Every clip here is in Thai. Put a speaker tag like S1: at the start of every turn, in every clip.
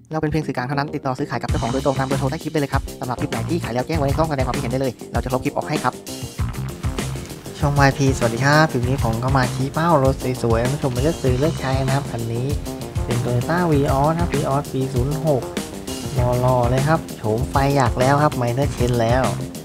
S1: เราเป็นเพียงสื่อกลางเท่านั้นติดต่อซื้อขายกับเจ้าของโดยตรงตามเบอร์โทรใต้คลิปได้เลยครับสำหรับคลิปไหนที่ขายแล้วแจ้งไว้ในช่องแสดงความคิดเห็นได้เลยเราจะลบคลิปออกให้ครับช่อง YP สวัสดีครับคลิปนี้ผมก็มาชี้เป้ารถสวยๆมาชมมาเลือกซื้อเลือกใช้นะครับคันนี้เป็น Toyota Vios นะครับ Vios ปี 06มอลเลยครับโฉมไฟอยากแล้วครับไมเนอร์เชนแล้ว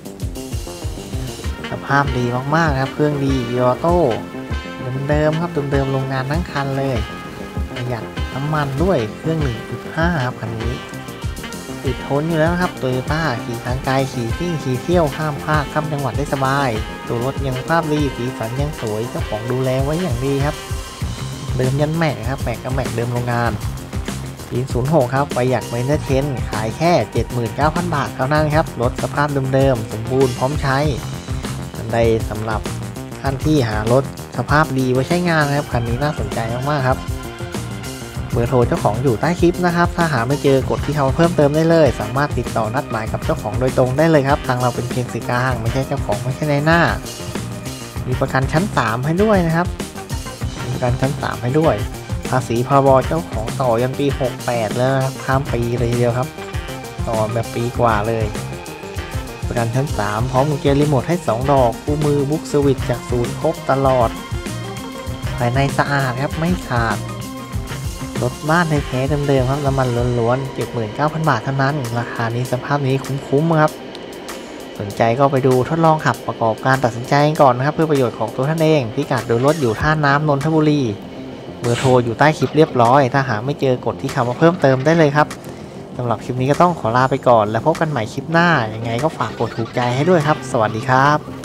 S1: สภาพดีมากๆครับเครื่องดีออโต้เดิมๆครับเดิมๆโรงงานทั้งคันเลยประหยัดน้ำมันด้วยเครื่อง 1.5 ครับคันนี้ติดทนอยู่แล้วครับโตโยต้าขี่ทางไกลขี่ซิ่งขี่เที่ยวข้ามภาคข้ามจังหวัดได้สบายตัวรถยังภาพดีสีสันยังสวยเจ้าของดูแลไว้อย่างดีครับเดิมยันแม็กครับแม็กกับแม็กเดิมโรงงานปี06ครับประหยัดไมเนอร์เชนขายแค่ 79,000 บาทเท่านั้นครับรถสภาพเดิมๆสมบูรณ์พร้อมใช้อันใดสำหรับท่านที่หารถสภาพดีไว้ใช้งานนะครับคันนี้น่าสนใจมากๆครับเบอร์โทรเจ้าของอยู่ใต้คลิปนะครับถ้าหาไม่เจอกดที่เขาเพิ่มเติมได้เลยสามารถติดต่อนัดหมายกับเจ้าของโดยตรงได้เลยครับทางเราเป็นเพียงสื่อกลางไม่ใช่เจ้าของไม่ใช่ในหน้ามีประกันชั้น3ให้ด้วยนะครับมีประกันชั้น3ให้ด้วยภาษีพรบเจ้าของต่อยันปี68แล้วนะครับข้ามปีเลยทีเดียวครับต่อแบบปีกว่าเลยประกันชั้น3พร้อมกุญแจรีโมทให้2ดอกคู่มือบุ๊กสวิตจากศูนย์ครบตลอดภายในสะอาดครับไม่ขาดรถบ้านแท้ๆเดิมๆครับน้ำมันล้วนๆ 79,000 บาทเท่านั้นราคานี้สภาพนี้คุ้มๆครับสนใจก็ไปดูทดลองขับประกอบการตัดสินใจก่อนนะครับเพื่อประโยชน์ของตัวท่านเองพิกัดดูรถอยู่ท่าน้ำนนทบุรีเบอร์โทรอยู่ใต้คลิปเรียบร้อยถ้าหาไม่เจอกดที่คำว่าเพิ่มเติมได้เลยครับสำหรับคลิปนี้ก็ต้องขอลาไปก่อนแล้วพบกันใหม่คลิปหน้ายังไงก็ฝากกดถูกใจให้ด้วยครับสวัสดีครับ